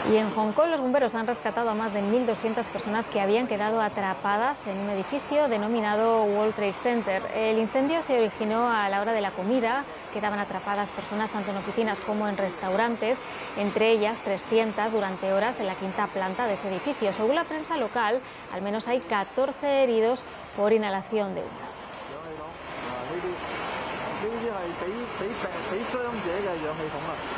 Y en Hong Kong los bomberos han rescatado a más de 1.200 personas que habían quedado atrapadas en un edificio denominado World Trade Center. El incendio se originó a la hora de la comida. Quedaban atrapadas personas tanto en oficinas como en restaurantes, entre ellas 300 durante horas en la quinta planta de ese edificio. Según la prensa local, al menos hay 14 heridos por inhalación de humo.